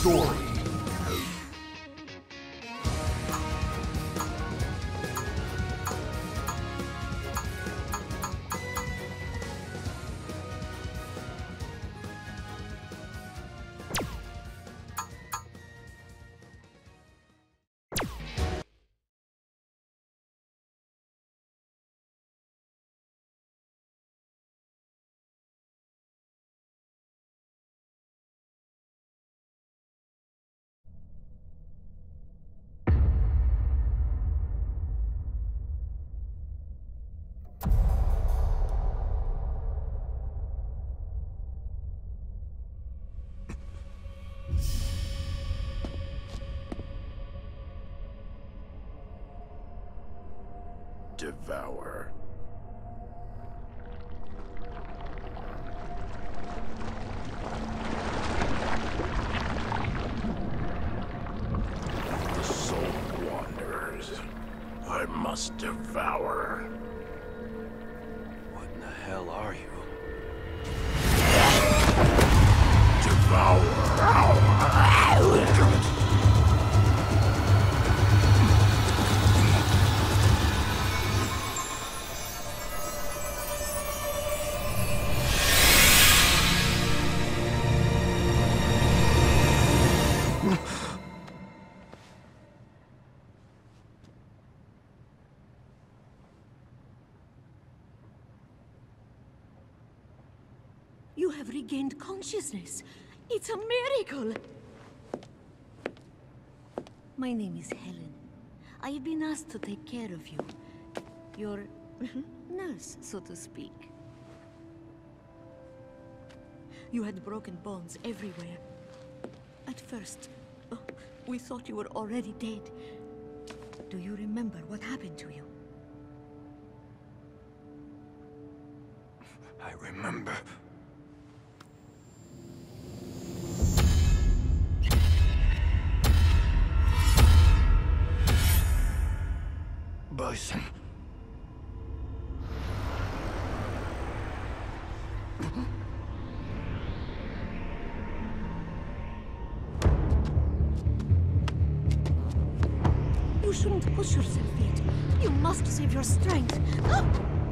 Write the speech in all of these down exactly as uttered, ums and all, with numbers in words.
story. Devour. The soul wanders. I must devour. What in the hell are you? Devour. You have regained consciousness. It's a miracle! My name is Helen. I have been asked to take care of you. Your nurse, so to speak. You had broken bones everywhere. At first, oh, we thought you were already dead. Do you remember what happened to you? I remember. Bison. You shouldn't push yourself yet. You must save your strength. Ah!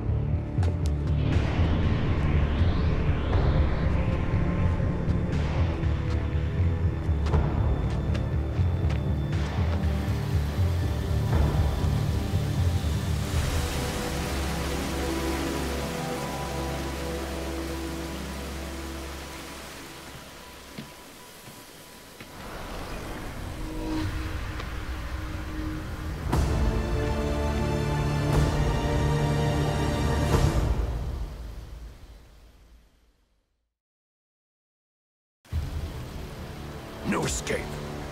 No escape.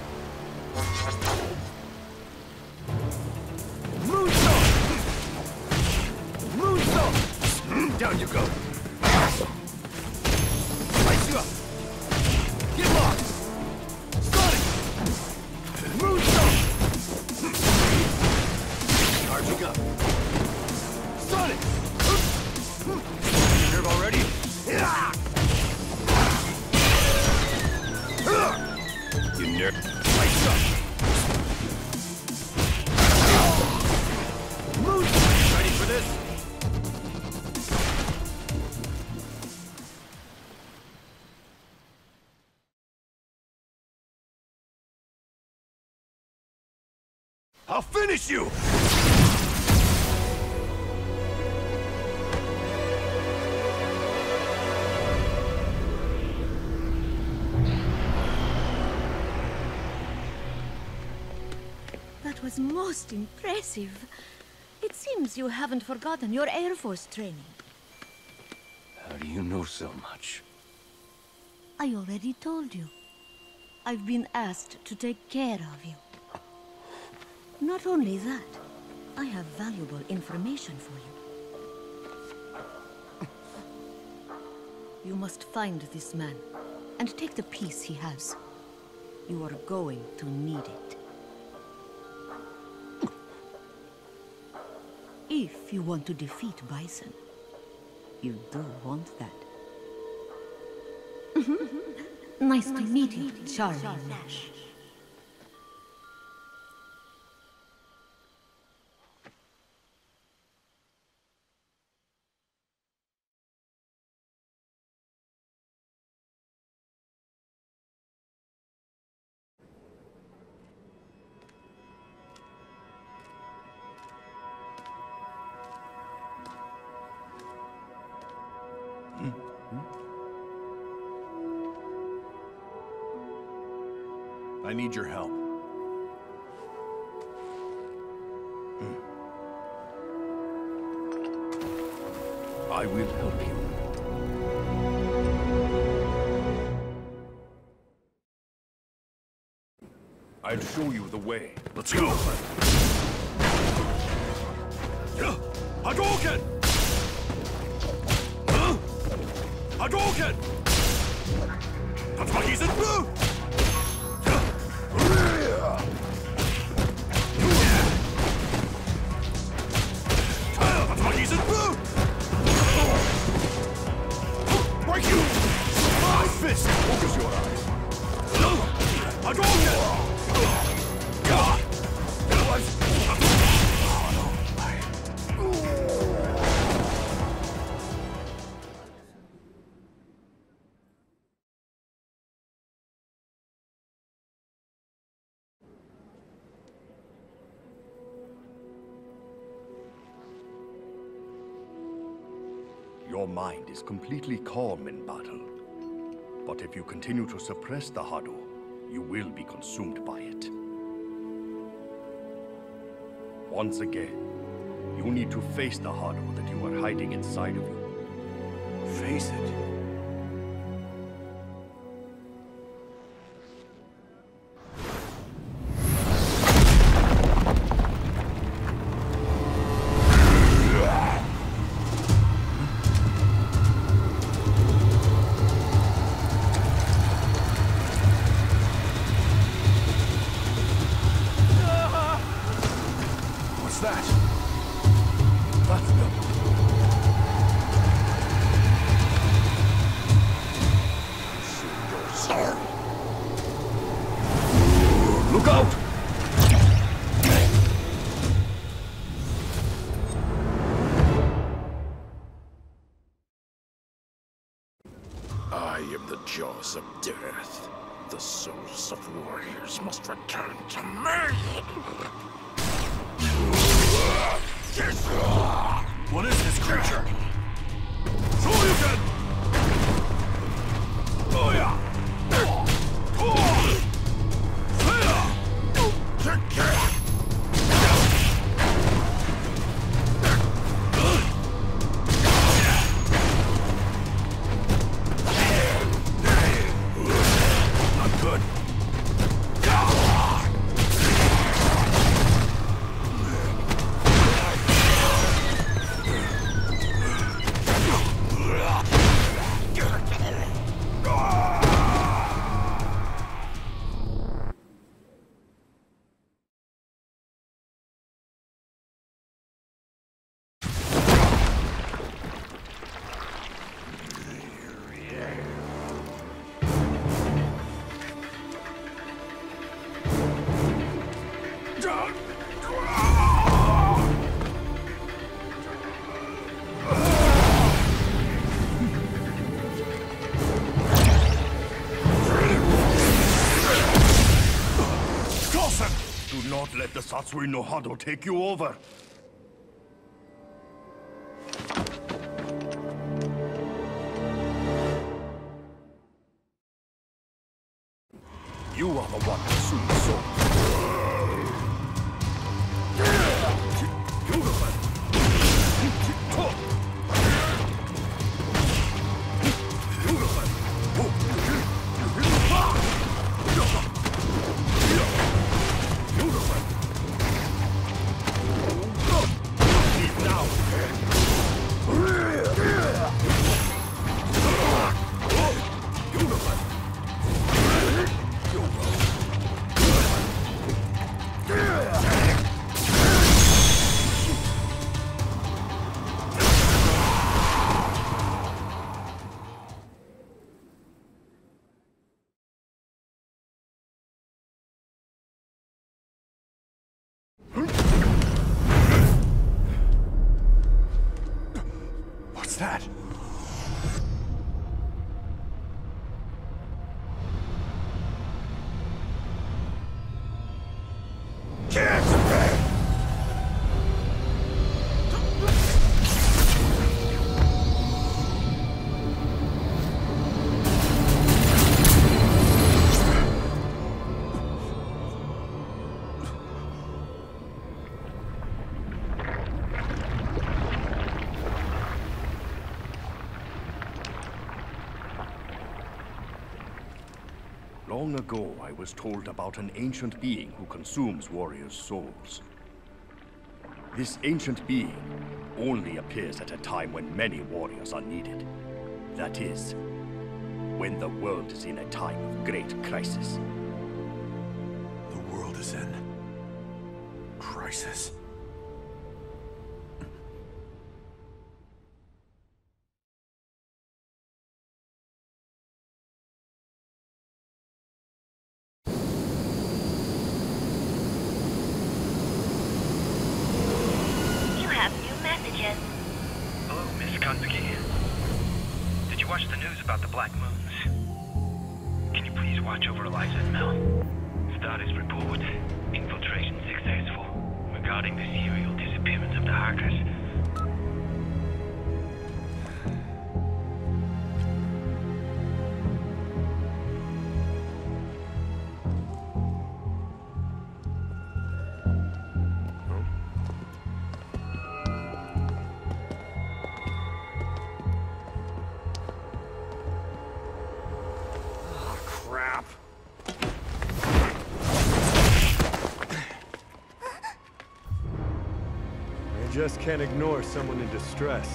Moonsault! Moonsault! Down you go. Slice you up. Get lost. Sonic! Moonsault! Charging up. Sonic! Nerve already? Yeah! You nerd. Lights up. Move! Ready for this? I'll finish you! That was most impressive. It seems you haven't forgotten your Air Force training. How do you know so much? I already told you. I've been asked to take care of you. Not only that, I have valuable information for you. You must find this man, and take the piece he has. You are going to need it. If you want to defeat Bison, you do want that. Nice to meet you, Charlie Nash. I need your help. Hmm. I will help you. I'll show you the way. Let's go! Hadouken! Hadouken! Tatsuki Blue! Break you! My fist! Focus your eyes. Hadouken! Your mind is completely calm in battle. But if you continue to suppress the Hado, you will be consumed by it. Once again, you need to face the Hado that you are hiding inside of you. Face it. That? That's them. Sorry. Look out! I am the jaws of death. The souls of warriors must return to me! What is this creature? Shoryuken! Oh yeah! Not good. Do not let the Satsui no Hado take you over. You are the one pursuing Soul. that? Long ago, I was told about an ancient being who consumes warriors' souls. This ancient being only appears at a time when many warriors are needed. That is, when the world is in a time of great crisis. The world is in crisis. Hello, Miss Kanzuki. Did you watch the news about the Black Moons? Can you please watch over Eliza and Mel? Status report. Infiltration successful. Regarding the serial disappearance of the Harkers. Just can't ignore someone in distress.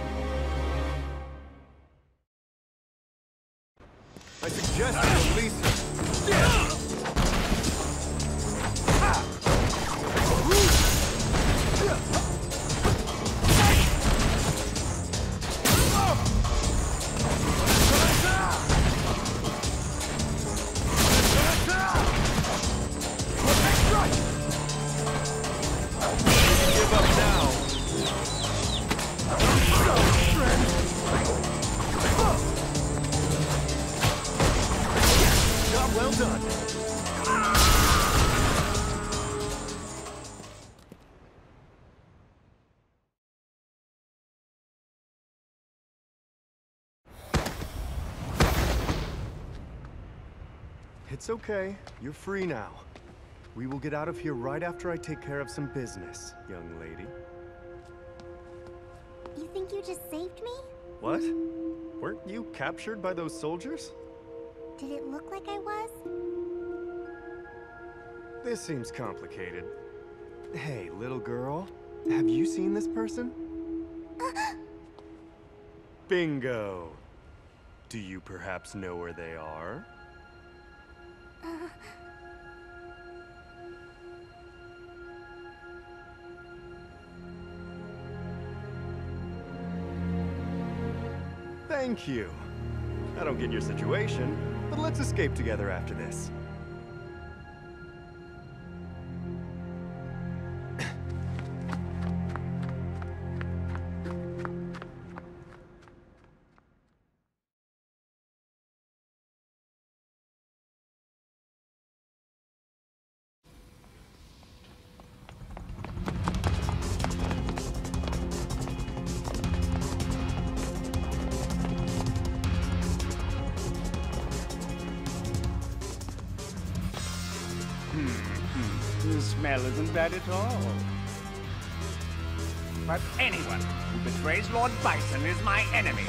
I suggest you release him. Give up now. Job well done. It's okay. You're free now. We will get out of here right after I take care of some business, young lady. You think you just saved me? What? Weren't you captured by those soldiers? Did it look like I was? This seems complicated. Hey, little girl, have you seen this person? Bingo! Do you perhaps know where they are? Uh... Thank you. I don't get your situation, but let's escape together after this. The smell isn't bad at all. But anyone who betrays Lord Bison is my enemy.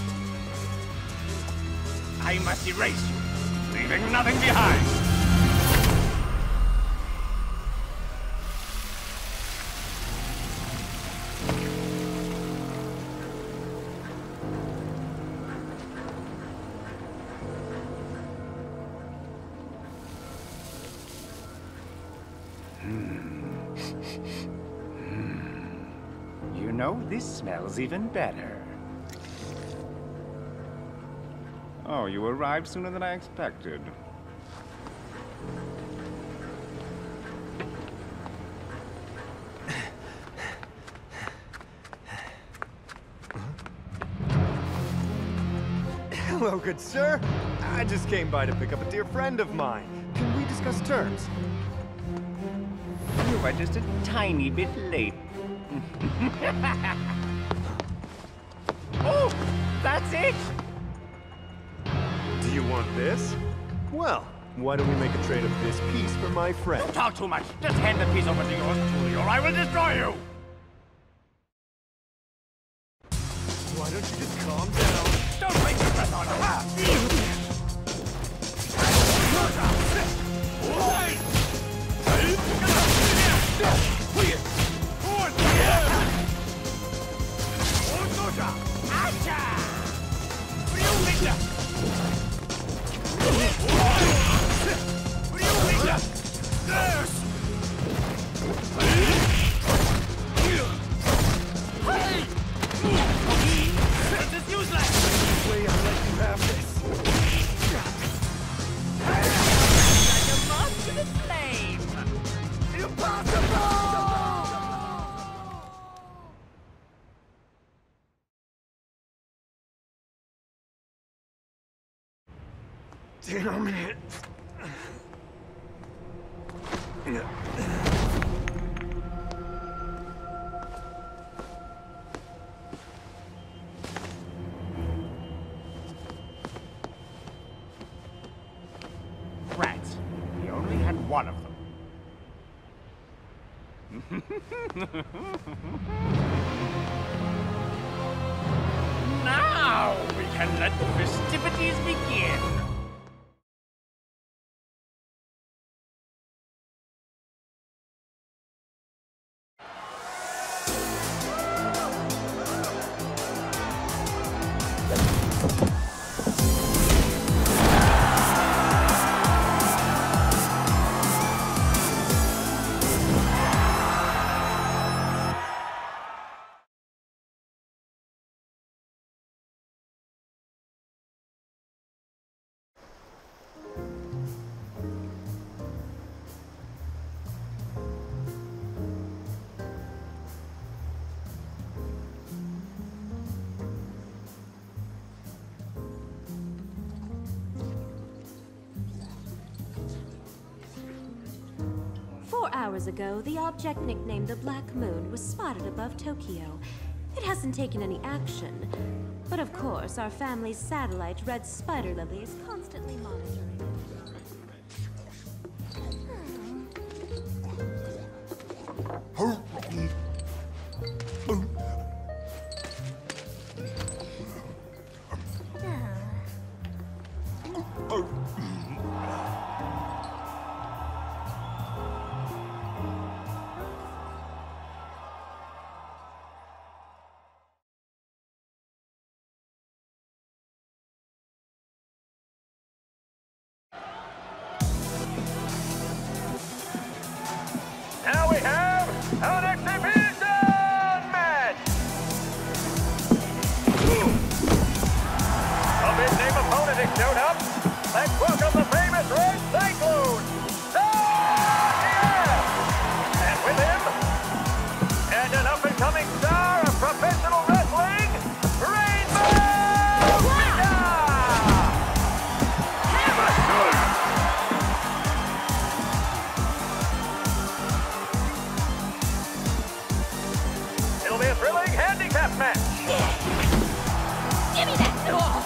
I must erase you, leaving nothing behind. You know, this smells even better. Oh, you arrived sooner than I expected. Hello, good sir. I just came by to pick up a dear friend of mine. Can we discuss terms? You are just a tiny bit late. Oh, that's it! Do you want this? Well, why don't we make a trade of this piece for my friend? Don't talk too much. Just hand the piece over to yours truly, or I will destroy you! Why don't you just calm down? Don't waste your breath on Damn it. Rats. We only had one of them. Now we can let the festivities begin. Four hours ago, the object nicknamed the Black Moon was spotted above Tokyo. It hasn't taken any action, but of course, our family's satellite, Red Spider Lily, is constantly monitoring it. Now we have an exhibition match! A big-name opponent has showed up. Let's welcome the famous Red Cyclone, Daniel! And with him, and an up-and-coming star of professional wrestling, Rainbow Rita! It'll be a thrilling handicap match. Give me that tool!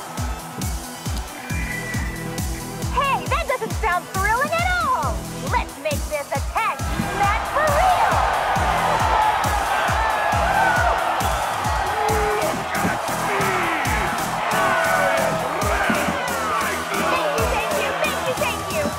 Hey, that doesn't sound thrilling at all! Let's make this a tag team match for real! Thank you, thank you, thank you, thank you!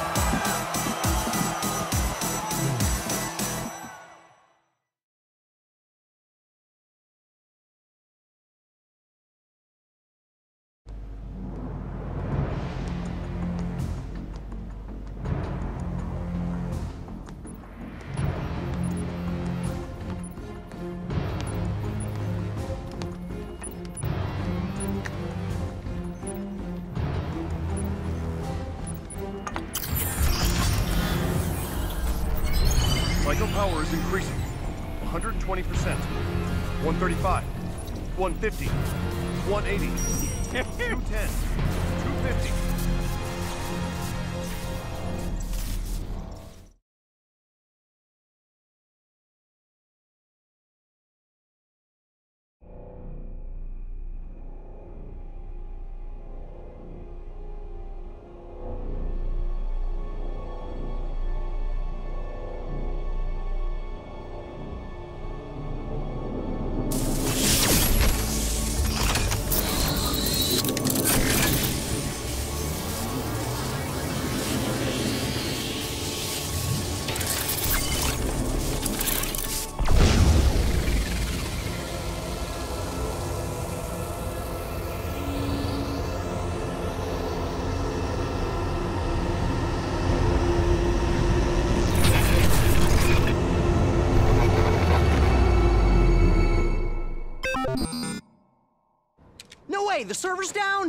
Cycle power is increasing. one hundred twenty percent. one thirty-five. one fifty. one eighty. two ten. fifty. No way, the server's down?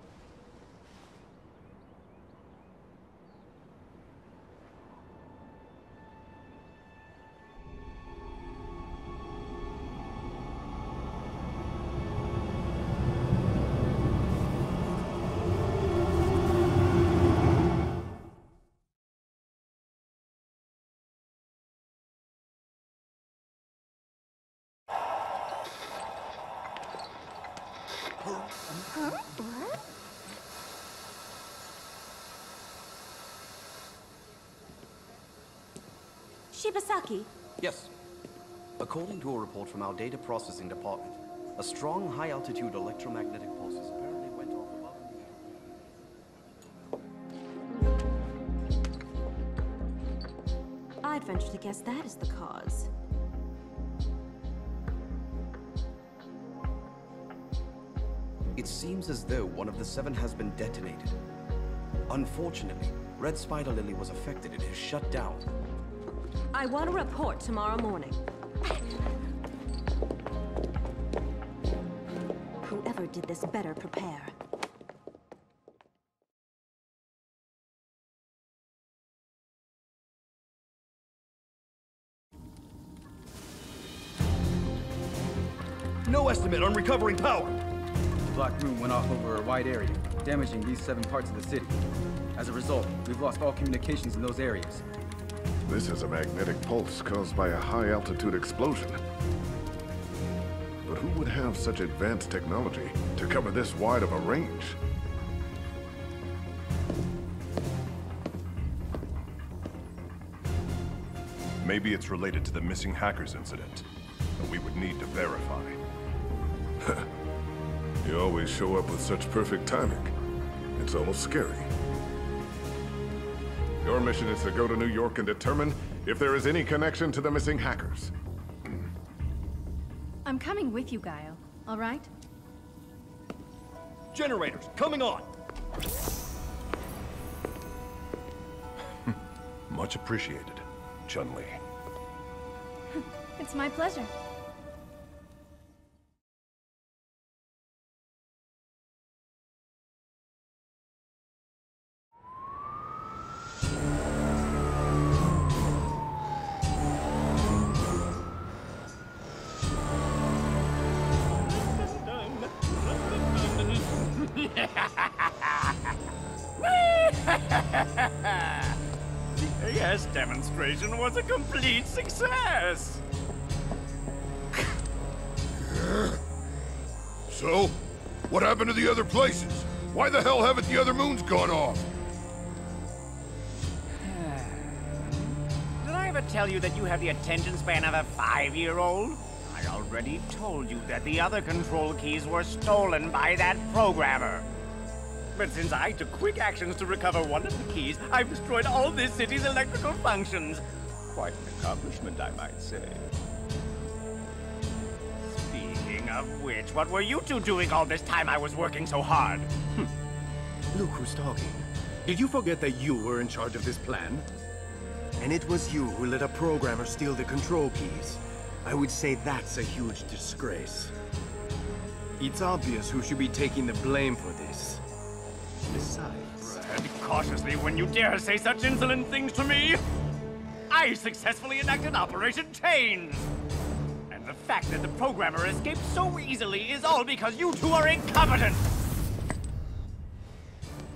Huh? What? Shibasaki. Yes. According to a report from our data processing department, a strong high-altitude electromagnetic pulses apparently went off above in the air. I'd venture to guess that is the cause. It seems as though one of the seven has been detonated. Unfortunately, Red Spider Lily was affected and is shut down. I want a report tomorrow morning. Whoever did this better prepare. No estimate on recovering power. The Black Moon went off over a wide area, damaging these seven parts of the city. As a result, we've lost all communications in those areas. This is a magnetic pulse caused by a high-altitude explosion. But who would have such advanced technology to cover this wide of a range? Maybe it's related to the missing hackers incident, but we would need to verify. You always show up with such perfect timing. It's almost scary. Your mission is to go to New York and determine if there is any connection to the missing hackers. I'm coming with you, Guile. All right? Generators, coming on! Much appreciated, Chun-Li. It's my pleasure. The A S demonstration was a complete success! So? What happened to the other places? Why the hell haven't the other moons gone off? Did I ever tell you that you have the attention span of a five-year-old? I already told you that the other control keys were stolen by that programmer. But since I took quick actions to recover one of the keys, I've destroyed all this city's electrical functions. Quite an accomplishment, I might say. Speaking of which, what were you two doing all this time I was working so hard? Look who's talking. Did you forget that you were in charge of this plan? And it was you who let a programmer steal the control keys. I would say that's a huge disgrace. It's obvious who should be taking the blame for this. Besides... Tread cautiously when you dare say such insolent things to me! I successfully enacted Operation Chains! And the fact that the programmer escaped so easily is all because you two are incompetent!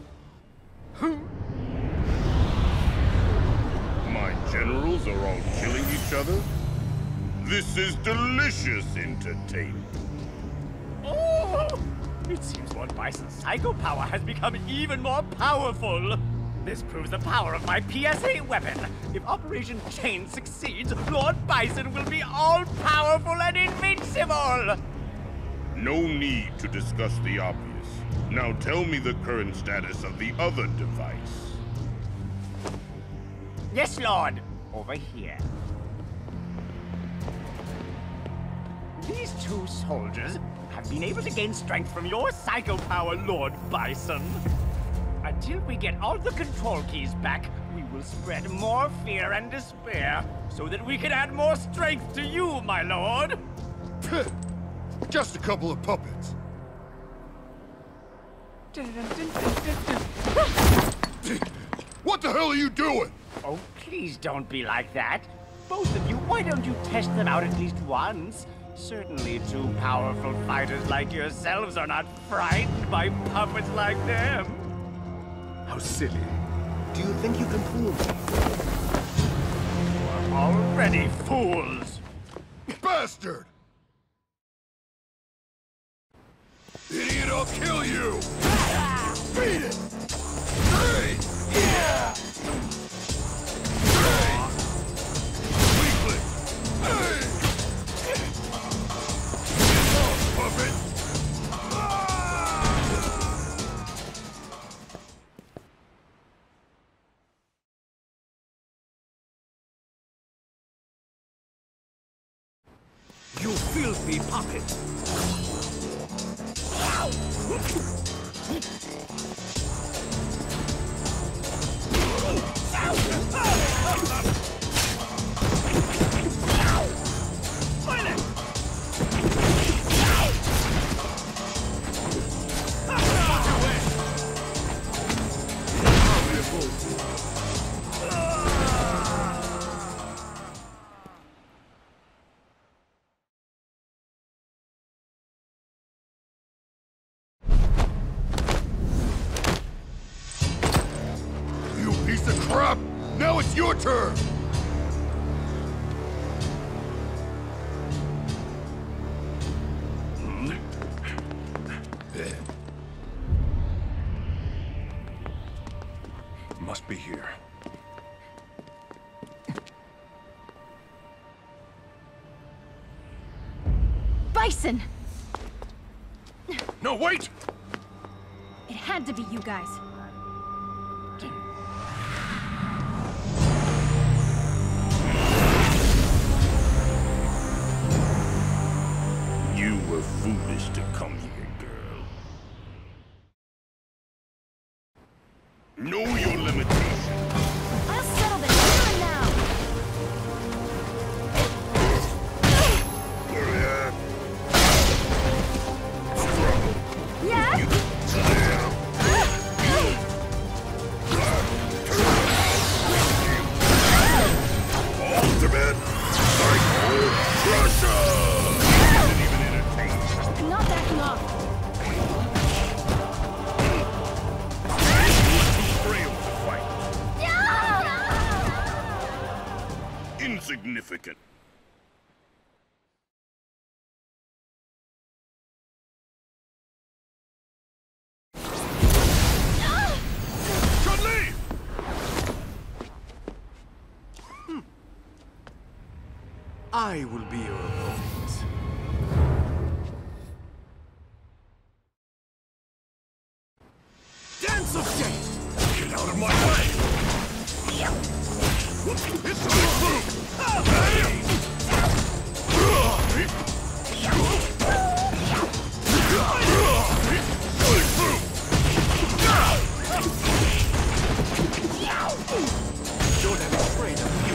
are all killing each other? This is delicious entertainment. Oh! It seems Lord Bison's psycho power has become even more powerful. This proves the power of my P S A weapon. If Operation Chain succeeds, Lord Bison will be all-powerful and invincible! No need to discuss the obvious. Now tell me the current status of the other device. Yes, Lord. Over here. These two soldiers have been able to gain strength from your psycho power, Lord Bison. Until we get all the control keys back, we will spread more fear and despair, so that we can add more strength to you, my lord. Just a couple of puppets. What the hell are you doing? Oh, please don't be like that. Both of you, why don't you test them out at least once? Certainly two powerful fighters like yourselves are not frightened by puppets like them. How silly. Do you think you can fool me? You are already fools. Bastard! Idiot, I'll kill you! Beat it! Hey! Yeah! Hey! Weakly! Hey! Get off, puppet! You filthy puppet! Now it's your turn! Must be here. Bison! No, wait! It had to be you guys. You were foolish to come here, girl. Know your limitations. I'll settle this here and now. Yeah? Ultimate Psycho Crusher! Not backing off. Frail to fight. Insignificant. Chun-Li! Hmm. I will be your opponent. Dance of Death! Get out of my way! It's on through! Sure I'm afraid of you.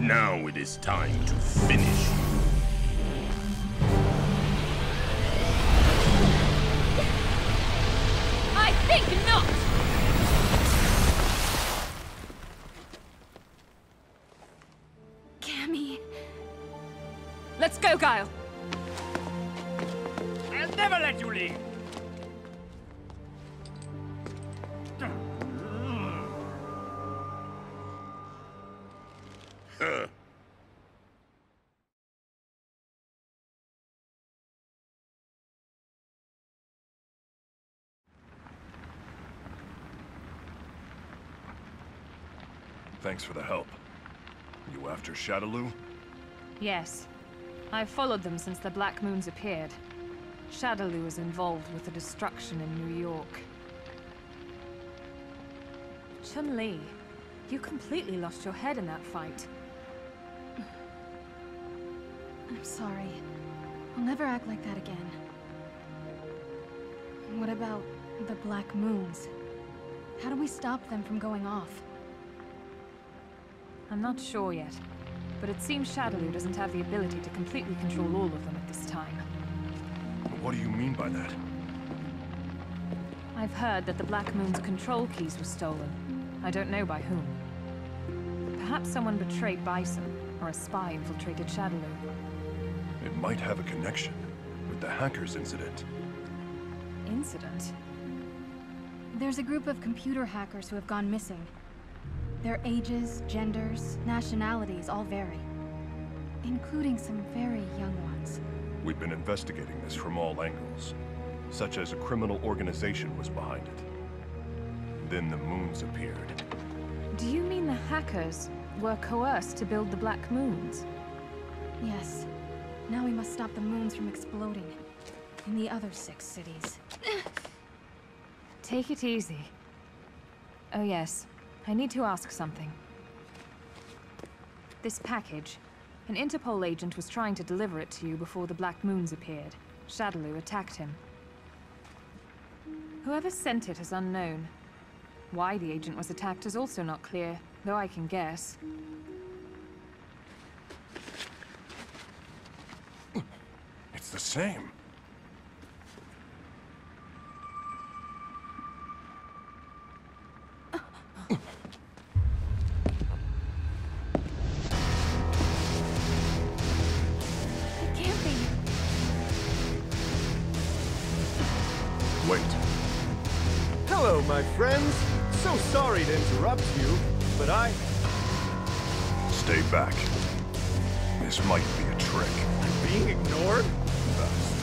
Now it is time to finish you. I think not! Cammy... Let's go, Guile! I'll never let you leave! Huh. Thanks for the help. You after Shadaloo? Yes. I've followed them since the Black Moons appeared. Shadaloo is involved with the destruction in New York. Chun-Li, you completely lost your head in that fight. I'm sorry. I'll never act like that again. What about the Black Moons? How do we stop them from going off? I'm not sure yet, but it seems Shadaloo doesn't have the ability to completely control all of them at this time. What do you mean by that? I've heard that the Black Moon's control keys were stolen. I don't know by whom. Perhaps someone betrayed Bison, or a spy infiltrated Shadaloo. It might have a connection with the hackers incident. Incident? There's a group of computer hackers who have gone missing. Their ages, genders, nationalities all vary, including some very young ones. We've been investigating this from all angles, such as a criminal organization was behind it. Then the Moons appeared. Do you mean the hackers were coerced to build the Black Moons? Yes. Now we must stop the Moons from exploding in the other six cities. Take it easy. Oh yes, I need to ask something. This package. An Interpol agent was trying to deliver it to you before the Black Moons appeared. Shadaloo attacked him. Whoever sent it is unknown. Why the agent was attacked is also not clear, though I can guess. It's the same. Wait. Hello, my friends. So sorry to interrupt you, but I... Stay back. This might be a trick. I'm being ignored? That's